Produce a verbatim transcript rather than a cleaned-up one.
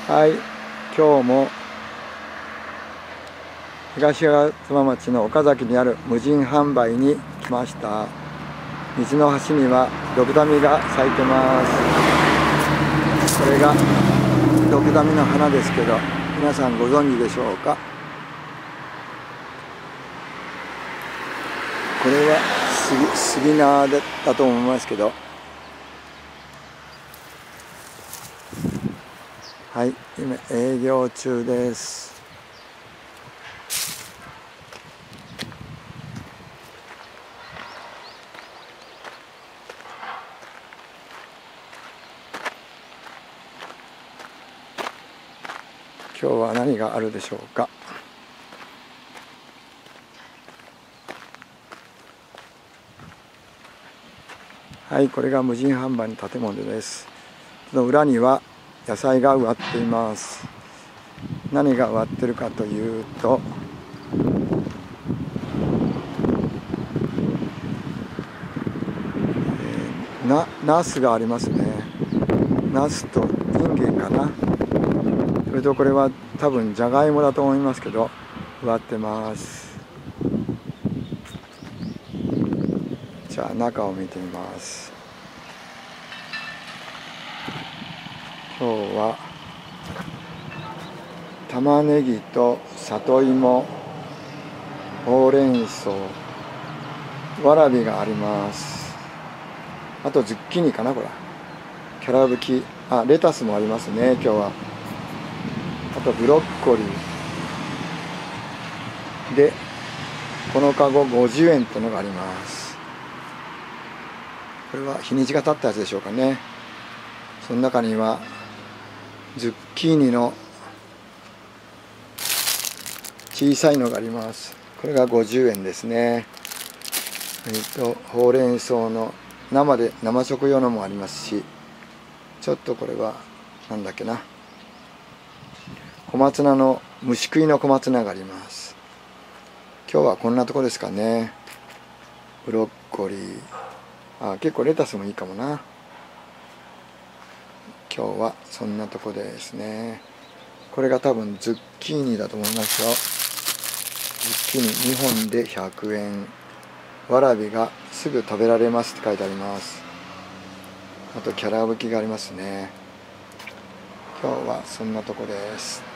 はい、今日も東吾妻町の岡崎にある無人販売に来ました。道の端にはドクダミが咲いてます。これがドクダミの花ですけど、皆さんご存知でしょうか。これは杉、杉菜だと思いますけど、はい、今営業中です。今日は何があるでしょうか。はい、これが無人販売の建物です。その裏には野菜が植わっています。何が植わってるかというと、えー、なナスがありますね。ナスとインゲンかな。それとこれは多分じゃがいもだと思いますけど、植わってます。じゃあ中を見てみます。今日は玉ねぎと里芋、ほうれん草、わらびがあります。あとズッキーニかな、これキャラブキ、あ、レタスもありますね。今日はあとブロッコリーで、このカゴごじゅうえんってのがあります。これは日にちが経ったやつでしょうかね。その中にはズッキーニの小さいのがあります。これがごじゅうえんですね。えっとほうれん草の生で生食用のもありますし、ちょっとこれはなんだっけな、小松菜の虫食いの小松菜があります。今日はこんなとこですかね。ブロッコリー、あ、結構レタスもいいかもな。今日はそんなとこですね。これが多分ズッキーニだと思いますよ。ズッキーニにほんでひゃくえん。わらびがすぐ食べられますって書いてあります。あとキャラブキがありますね。今日はそんなとこです。